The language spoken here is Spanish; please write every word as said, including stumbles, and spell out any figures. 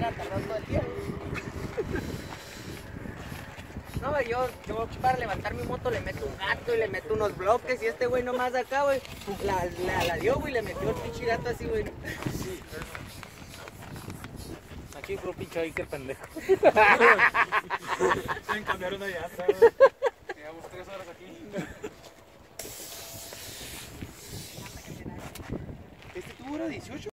hubiera tardado todo el día. No, yo, yo para levantar mi moto le meto un gato y le meto unos bloques y este güey nomás acá, güey, la, la, la dio, güey, le metió el pinche gato así, güey. Sí. Aquí fue un pinche ahí que pendejo. Pueden cambiar una llanta, güey. Llevamos tres horas aquí. ¿Este tubo era dieciocho?